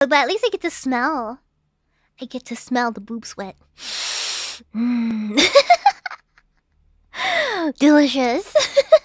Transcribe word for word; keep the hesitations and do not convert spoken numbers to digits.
But at least I get to smell. I get to smell the boob sweat. Mm. Delicious.